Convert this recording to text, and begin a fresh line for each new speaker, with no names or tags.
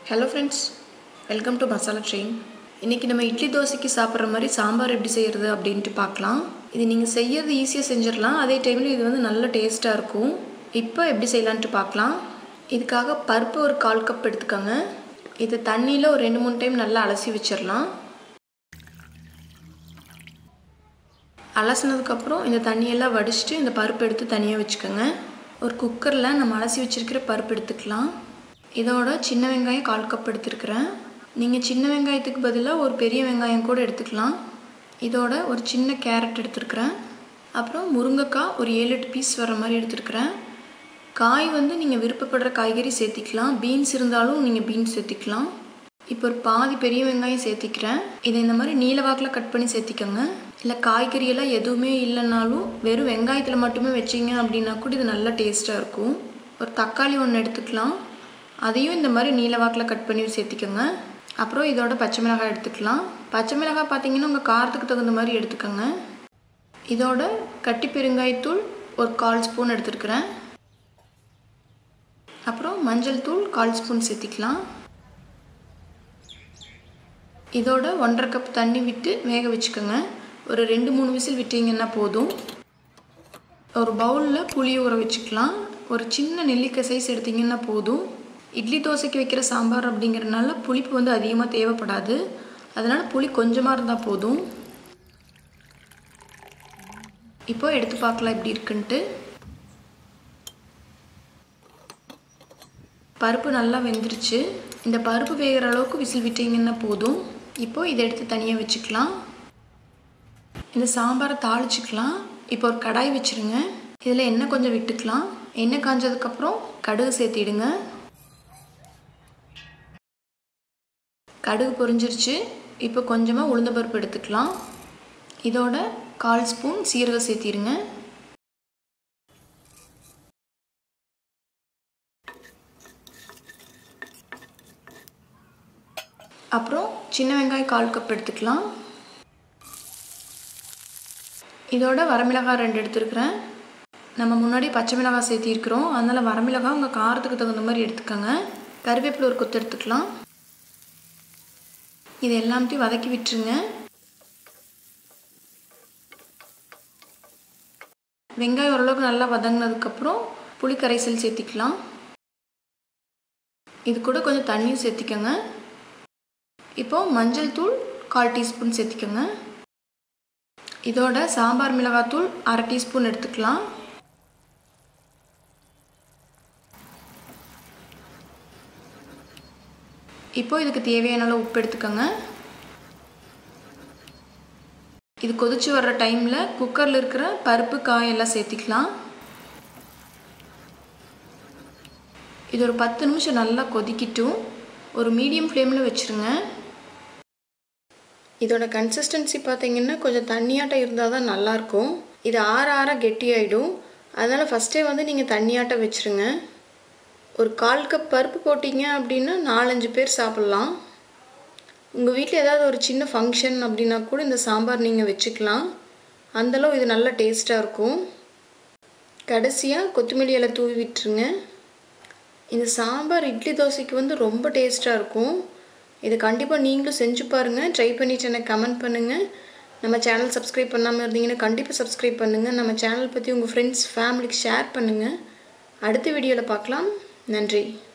Hello friends, welcome to Masalatrain. இன்னைக்கு நம்ம இட்லி தோசைக்கு சாப்பிடுற மாதிரி சாம்பார் எப்படி செய்யறது அப்படினு பார்க்கலாம். இது நீங்க செய்யறது ஈஸியா செஞ்சிரலாம். அதே டைம்ல இது வந்து நல்ல டேஸ்டா இருக்கும். இப்போ எப்படி செய்யலாம்னு பார்க்கலாம். இதுக்காக பருப்பு ஒரு 1/4 கப் எடுத்துக்கங்க. இத தண்ணில ஒரு 2-3 டைம் நல்லா அலசி வச்சிரலாம். அலசினதுக்கு அப்புறம் இந்த தண்ணி எல்லாம் வடிச்சிட்டு இந்த பருப்பு எடுத்து தனியா வெச்சுக்கங்க. ஒரு குக்கர்ல நம்ம அலசி வச்சிருக்கிற பருப்பு எடுத்துக்கலாம். இதோட சின்ன வெங்காயம் 1/4 கப் எடுத்துக்கறேன். நீங்க சின்ன வெங்காயத்துக்கு பதிலா ஒரு பெரிய வெங்காயம் கூட எடுத்துக்கலாம். இதோட ஒரு சின்ன கேரட் எடுத்துக்கறேன். அப்புறம் முருங்கைக்காய் ஒரு 7-8 பீஸ் வர மாதிரி எடுத்துக்கறேன். காய் வந்து நீங்க விருப்பப்படுற காய்கறி சேர்த்திக்கலாம். பீன்ஸ் இருந்தாலும் நீங்க பீன்ஸ் சேர்த்திக்கலாம். இப்போ ஒரு பாதி பெரிய வெங்காயம் சேர்த்திக்கிறேன். இதை இந்த மாதிரி நீல வாக்குல கட் பண்ணி சேர்த்திக்கங்க. இல்ல காய்கறி எல்லாம் எதுவுமே இல்லனாலும் வெறும் வெங்காயத்துல மட்டுமே வெச்சீங்க அப்படினா கூட இது நல்ல டேஸ்டா இருக்கும். ஒரு தக்காளி ஒன்னு எடுத்துக்கலாம். அதையும் இந்த மாதிரி நீல வாக்குல கட் பண்ணி சேர்த்திக்கங்க. அப்புறம் இதோட பச்சை மிளகாய் எடுத்துக்கலாம். பச்சை மிளகாய் பாத்தீங்கன்னா உங்க காரத்துக்கு தகுந்த மாதிரி எடுத்துக்கங்க. இதோட கட்டி பெருங்காயத்தூள் ஒரு 1/4 ஸ்பூன் எடுத்துக்கறேன். அப்புறம் மஞ்சள் தூள் 1/4 ஸ்பூன் சேர்த்திக்கலாம். இதோட 1/2 கப் தண்ணி விட்டு வேக வெச்சுக்கங்க. ஒரு 2-3 விசில் விட்டீங்கன்னா போதும். ஒரு பவுல்ல புளி ஊற வெச்சுக்கலாம். ஒரு சின்ன நெல்லிக்காய் சைஸ் எடுத்தீங்கன்னா போதும். இட்லி தோசைக்கு வைக்கிற சாம்பார் அப்படிங்கறனால புளிப்பு வந்து அதிகமா தேவைப்படாது. அதனால புளி கொஞ்சமா இருந்தா போதும். இப்போ எடுத்து பார்க்கலாம் எப்படி இருக்குன்னு. பருப்பு நல்லா வெந்திருச்சு. இந்த பருப்பு வேகிற அளவுக்கு விசில் விட்டீங்கன்னா போதும். இப்போ இத எடுத்து தனியா வெச்சுக்கலாம். இந்த சாம்பாரை தாளிச்சுக்கலாம். இப்போ ஒரு கடாய் வெச்சிருங்க. இதுல எண்ணெய் கொஞ்சம் விட்டுக்கலாம். எண்ணெய் காஞ்சதுக்கு அப்புறம் கடுகு சேர்த்திடுங்க. கடுகு பொரிஞ்சிருச்சு. இப்போ கொஞ்சமா உளுந்த பருப்பு எடுத்துக்கலாம். இதோட 1/4 ஸ்பூன் சீரகம் சேர்த்திடுங்க. அப்புறம் சின்ன வெங்காயம் 1/4 கப் எடுத்துக்கலாம். இதோட வரமிளகாய் 2 எடுத்துக்கறேன். நம்ம முன்னாடி பச்சை மிளகாய் சேர்த்தி இருக்கோம். அதனால வரமிளகாய் உங்க காரத்துக்கு தகுந்த மாதிரி எடுத்துக்கங்க. கறிவேப்பிலை ஒரு கொத்து எடுத்துக்கலாம். இது எல்லாத்தையும் வதக்கி விட்டுருங்க. வெங்காயம் ஓரளவுக்கு நல்லா வதங்கினதுக்கு அப்புறம் புளி கரைசல் சேர்த்திக்கலாம். இது கூட கொஞ்சம் தண்ணியும் சேர்த்திக்கங்க. இப்போ மஞ்சள் தூள் 1/4 டீஸ்பூன் சேர்த்திக்கங்க. இதோட சாம்பார் மிளகாய் தூள் 1/2 டீஸ்பூன் எடுத்துக்கலாம். இப்போ இதுக்கு தேவையான அளவு உப்பு எடுத்துக்கங்க. இது கொதிச்சு வர்ற டைம்ல குக்கர்ல இருக்கிற பருப்பு காய் எல்லாம் சேர்த்திக்கலாம். இது ஒரு 10 நிமிஷம் நல்லா கொதிக்கிட்டும். ஒரு மீடியம் ஃப்ளேம்ல வெச்சிருங்க. இதோட கன்சிஸ்டன்சி பாத்தீங்கன்னா கொஞ்சம் தண்ணியாட்ட இருந்தா தான் நல்லா இருக்கும். இது ஆற ஆற கெட்டியாயிடும். அதனால ஃபர்ஸ்டே வந்து நீங்க தண்ணியாட்ட வெச்சிருங்க. ஒரு 1/4 கப் பருப்பு போட்டீங்க அப்படினா 4-5 பேர் சாப்பிடலாம். உங்க வீட்ல ஏதாவது ஒரு சின்ன ஃபங்க்ஷன் அப்படினா கூட இந்த சாம்பார் நீங்க வெச்சுக்கலாம். அந்த அளவு இது நல்ல டேஸ்டா இருக்கும். கடைசியா கொத்தமல்லி இலை தூவி விட்டுருங்க. இந்த சாம்பார் இட்லி தோசைக்கு வந்து ரொம்ப டேஸ்டா இருக்கும். இத கண்டிப்பா நீங்களும் செஞ்சு பாருங்க. ட்ரை பண்ணிட்டு எனக்கு கமெண்ட் பண்ணுங்க. நம்ம சேனல் சப்ஸ்கிரைப் பண்ணாம இருந்தீங்கன்னா கண்டிப்பா சப்ஸ்கிரைப் பண்ணுங்க. நம்ம சேனல் பத்தி உங்க फ्रेंड्स ஃபேமிலிக்கு ஷேர் பண்ணுங்க. அடுத்த வீடியோல பார்க்கலாம். நன்றி.